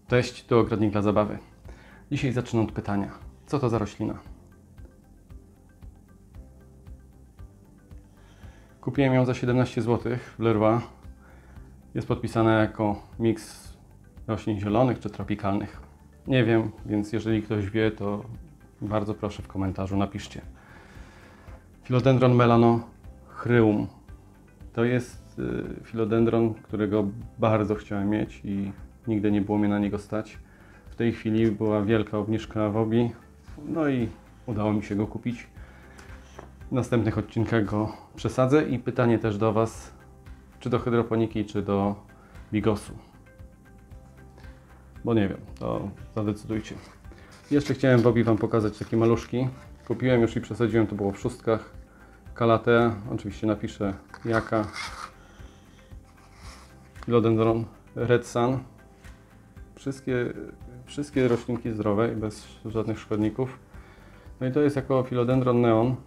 Cześć, tu Ogrodnik dla Zabawy. Dzisiaj zaczynam od pytania. Co to za roślina? Kupiłem ją za 17 zł w Leroy. Jest podpisana jako miks roślin zielonych czy tropikalnych. Nie wiem, więc jeżeli ktoś wie, to bardzo proszę w komentarzu napiszcie. Philodendron melanochryum. To jest filodendron, którego bardzo chciałem mieć i nigdy nie było mnie na niego stać. W tej chwili była wielka obniżka w Obi, no i udało mi się go kupić. W następnych odcinkach go przesadzę i pytanie też do Was, czy do hydroponiki, czy do bigosu. Bo nie wiem, to zadecydujcie. Jeszcze chciałem w Obi Wam pokazać takie maluszki. Kupiłem już i przesadziłem, to było w szóstkach. Calathea, oczywiście napiszę jaka. Philodendron Red Sun. Wszystkie roślinki zdrowe i bez żadnych szkodników. No i to jest jako Philodendron neon.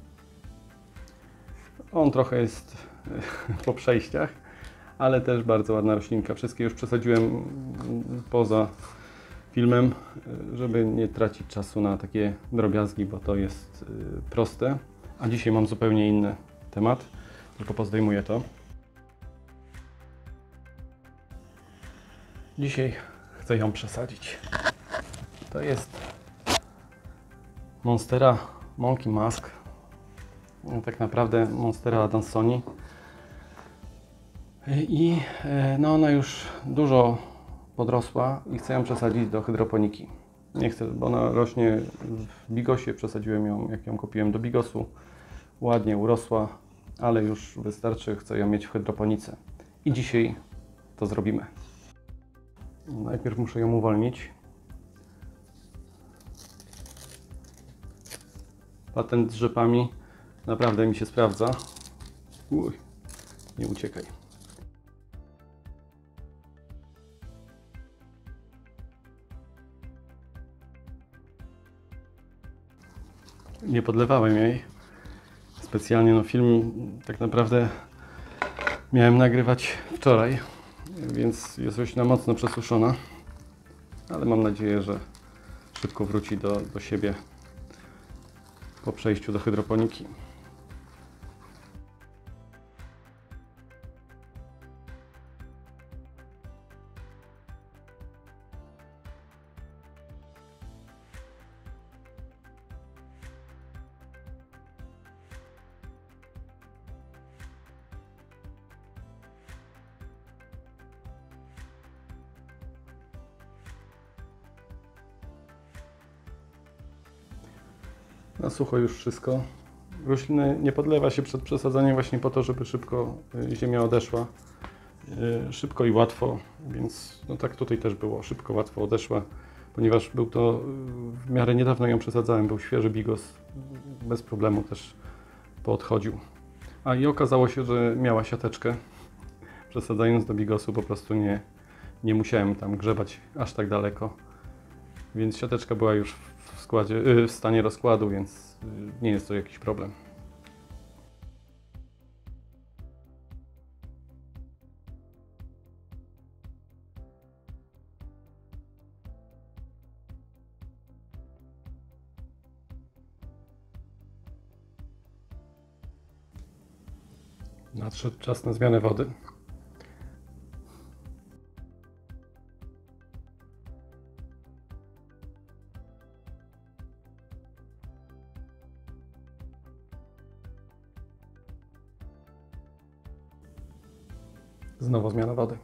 On trochę jest po przejściach, ale też bardzo ładna roślinka. Wszystkie już przesadziłem poza filmem, żeby nie tracić czasu na takie drobiazgi, bo to jest proste. A dzisiaj mam zupełnie inny temat, tylko pozdejmuję to. Dzisiaj chcę ją przesadzić. To jest Monstera Monkey Mask. Tak naprawdę Monstera adansoni. I no ona już dużo podrosła i chcę ją przesadzić do hydroponiki. Nie chcę, bo ona rośnie w bigosie. Przesadziłem ją, jak ją kupiłem do bigosu. Ładnie urosła, ale już wystarczy. Chcę ją mieć w hydroponice. I dzisiaj to zrobimy. Najpierw muszę ją uwolnić. Patent z rzepami naprawdę mi się sprawdza. Uj, nie uciekaj. Nie podlewałem jej specjalnie. No film tak naprawdę miałem nagrywać wczoraj, więc jest roślina mocno przesuszona, ale mam nadzieję, że szybko wróci do siebie po przejściu do hydroponiki. Na sucho już wszystko. Rośliny nie podlewa się przed przesadzaniem właśnie po to, żeby szybko ziemia odeszła. Szybko i łatwo, więc no tak tutaj też było. Szybko, łatwo odeszła, ponieważ był to w miarę niedawno ją przesadzałem. Był świeży bigos, bez problemu też poodchodził. A i okazało się, że miała siateczkę. Przesadzając do bigosu po prostu nie musiałem tam grzebać aż tak daleko. Więc siateczka była już w stanie rozkładu, więc nie jest to jakiś problem. Nadszedł czas na zmianę wody. Znowu zmiana wody.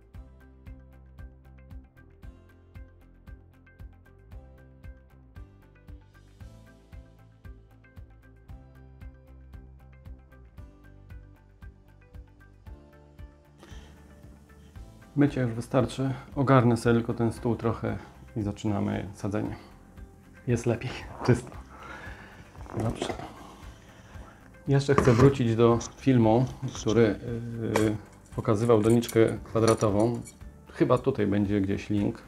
Mycia już wystarczy. Ogarnę sobie tylko ten stół trochę i zaczynamy sadzenie. Jest lepiej, czysto. Dobrze. Jeszcze chcę wrócić do filmu, który pokazywał doniczkę kwadratową. Chyba tutaj będzie gdzieś link.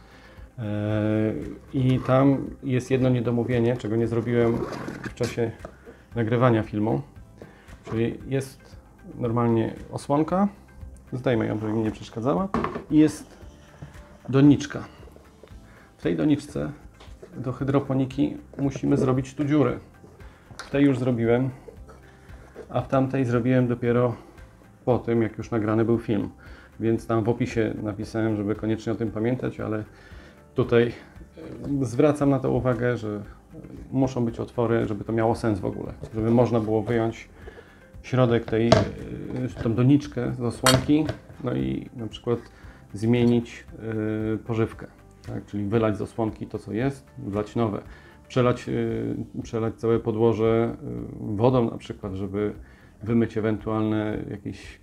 I tam jest jedno niedomówienie, czego nie zrobiłem w czasie nagrywania filmu. Czyli jest normalnie osłonka, zdejmę ją, żeby mi nie przeszkadzała, i jest Doniczka. W tej doniczce do hydroponiki musimy zrobić tu dziury. W tej już zrobiłem, a w tamtej zrobiłem dopiero po tym, jak już nagrany był film. Więc tam w opisie napisałem, żeby koniecznie o tym pamiętać, ale tutaj zwracam na to uwagę, że muszą być otwory, żeby to miało sens w ogóle. Żeby można było wyjąć środek tej, tą doniczkę z osłonki, no i na przykład zmienić pożywkę. Tak? Czyli wylać z osłonki to, co jest, wlać nowe. Przelać całe podłoże wodą na przykład, żeby wymyć ewentualne jakieś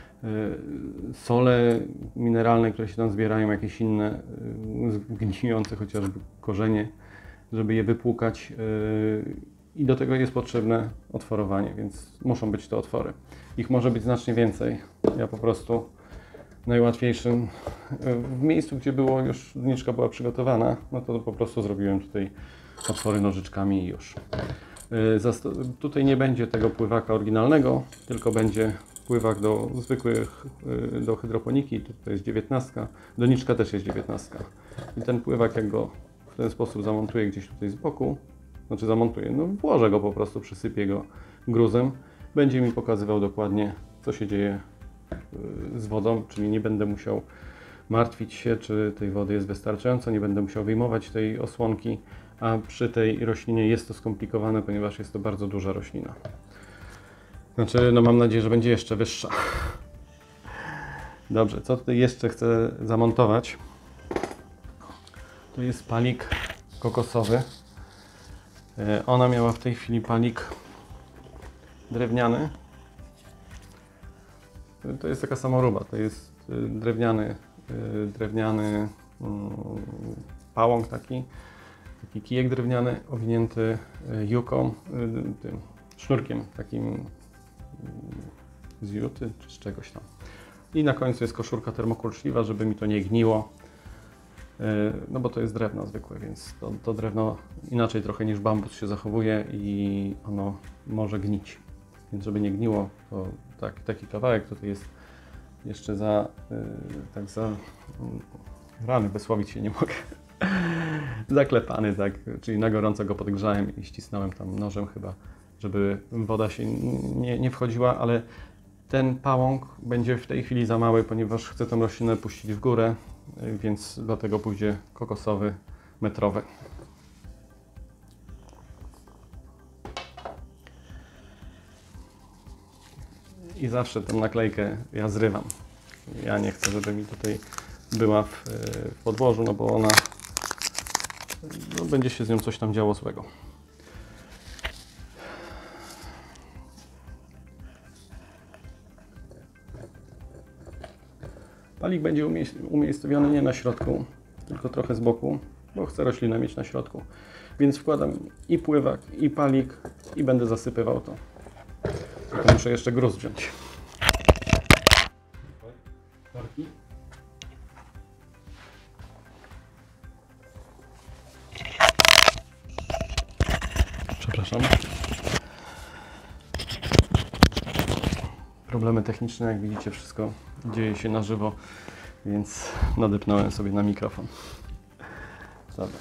sole mineralne, które się tam zbierają, jakieś inne gnijące chociażby korzenie, żeby je wypłukać i do tego jest potrzebne otworowanie, więc muszą być to otwory. Ich może być znacznie więcej. Ja po prostu najłatwiejszym w miejscu, gdzie było już doniczka była przygotowana, no to po prostu zrobiłem tutaj otwory nożyczkami i już. Tutaj nie będzie tego pływaka oryginalnego, tylko będzie pływak do zwykłych, do hydroponiki, tutaj jest 19, doniczka też jest 19. I ten pływak, jak go w ten sposób zamontuję gdzieś tutaj z boku, znaczy zamontuję, no włożę go po prostu, przysypię go gruzem, będzie mi pokazywał dokładnie, co się dzieje z wodą, czyli nie będę musiał martwić się, czy tej wody jest wystarczająco, nie będę musiał wyjmować tej osłonki, a przy tej roślinie jest to skomplikowane, ponieważ jest to bardzo duża roślina. Znaczy, no mam nadzieję, że będzie jeszcze wyższa. Dobrze, co tutaj jeszcze chcę zamontować? To jest palik kokosowy. Ona miała w tej chwili palik drewniany. To jest taka samoróba, to jest drewniany pałąk taki kijek drewniany owinięty juką, tym sznurkiem takim z juty czy z czegoś tam. I na końcu jest koszulka termokurczliwa, żeby mi to nie gniło. No bo to jest drewno zwykłe, więc to drewno inaczej trochę niż bambus się zachowuje i ono może gnić. Więc żeby nie gniło, to taki kawałek tutaj jest jeszcze rany, wysłowić się nie mogę. Zaklepany, tak, czyli na gorąco go podgrzałem i ścisnąłem tam nożem chyba, żeby woda się nie wchodziła, ale ten pałąk będzie w tej chwili za mały, ponieważ chcę tą roślinę puścić w górę, więc dlatego pójdzie kokosowy, metrowy. I zawsze tę naklejkę ja zrywam. Ja nie chcę, żeby mi tutaj była w podłożu, no bo ona będzie się z nią coś tam działo złego. Palik będzie umiejscowiony nie na środku, tylko trochę z boku, bo chcę roślinę mieć na środku. Więc wkładam i pływak, i palik i będę zasypywał to. Tylko muszę jeszcze gruz wziąć. Przepraszam. Problemy techniczne, jak widzicie, wszystko dzieje się na żywo, więc nadepnąłem sobie na mikrofon. Dobra.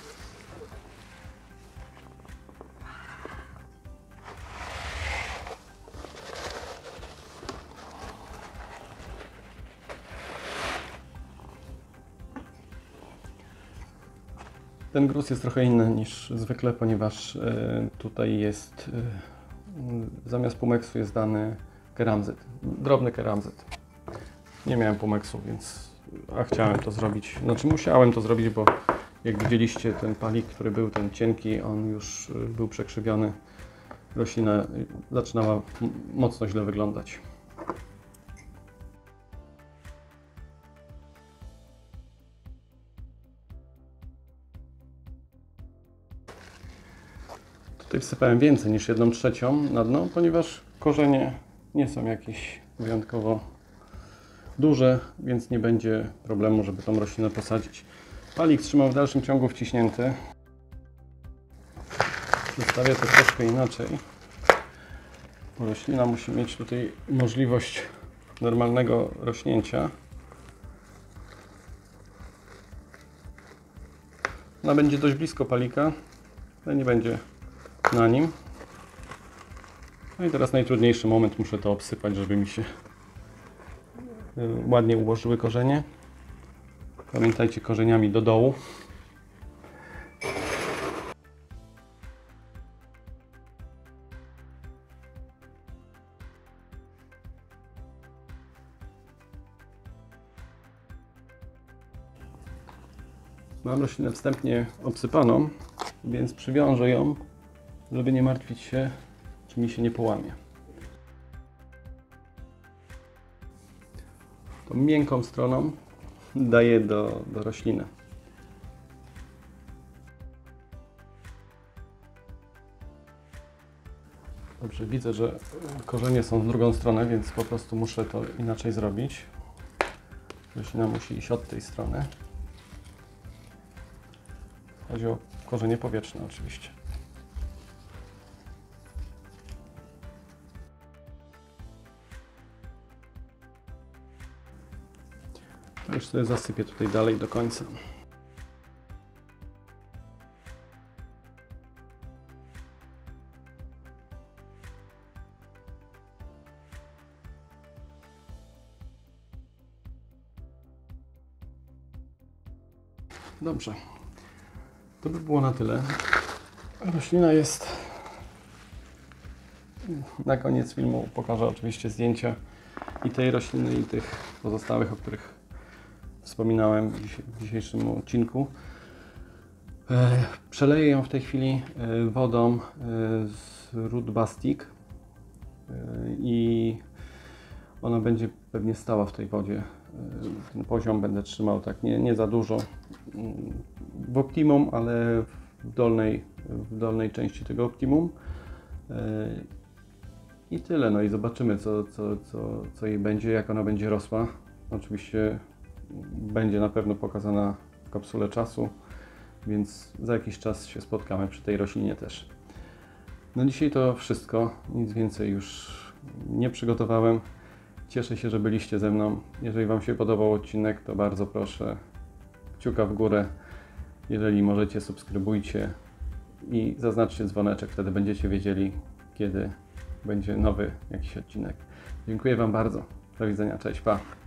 Ten gruz jest trochę inny niż zwykle, ponieważ tutaj jest zamiast pumeksu jest dany keramzyt, drobny keramzyt. Nie miałem pumeksu, a chciałem to zrobić, znaczy musiałem to zrobić, bo jak widzieliście ten palik, który był ten cienki, on już był przekrzywiony. Roślina zaczynała mocno źle wyglądać. Tutaj wsypałem więcej niż 1/3 na dno, ponieważ korzenie nie są jakieś wyjątkowo duże, więc nie będzie problemu, żeby tą roślinę posadzić. Palik trzymał w dalszym ciągu wciśnięty. Zostawię to troszkę inaczej. Roślina musi mieć tutaj możliwość normalnego rośnięcia. Ona będzie dość blisko palika, ale nie będzie na nim. No i teraz najtrudniejszy moment, muszę to obsypać, żeby mi się ładnie ułożyły korzenie. Pamiętajcie, korzeniami do dołu. Mam roślinę wstępnie obsypaną, więc przywiążę ją, żeby nie martwić się, czy mi się nie połamie. Tą miękką stroną daję do rośliny. Dobrze, widzę, że korzenie są w drugą stronę, więc po prostu muszę to inaczej zrobić. Roślina musi iść od tej strony. Chodzi o korzenie powietrzne oczywiście. To już sobie zasypię tutaj dalej do końca. Dobrze. To by było na tyle. Roślina jest... Na koniec filmu pokażę oczywiście zdjęcia i tej rośliny, i tych pozostałych, o których wspominałem w dzisiejszym odcinku. Przeleję ją w tej chwili wodą z Root Bastic i ona będzie pewnie stała w tej wodzie. Ten poziom będę trzymał tak nie za dużo w optimum, ale w dolnej części tego optimum. I tyle. No i zobaczymy, co jej będzie, jak ona będzie rosła. Oczywiście będzie na pewno pokazana w kapsule czasu, więc za jakiś czas się spotkamy przy tej roślinie też. No dzisiaj to wszystko. Nic więcej już nie przygotowałem. Cieszę się, że byliście ze mną. Jeżeli Wam się podobał odcinek, to bardzo proszę kciuka w górę. Jeżeli możecie, subskrybujcie i zaznaczcie dzwoneczek, wtedy będziecie wiedzieli, kiedy będzie nowy jakiś odcinek. Dziękuję Wam bardzo. Do widzenia. Cześć, pa!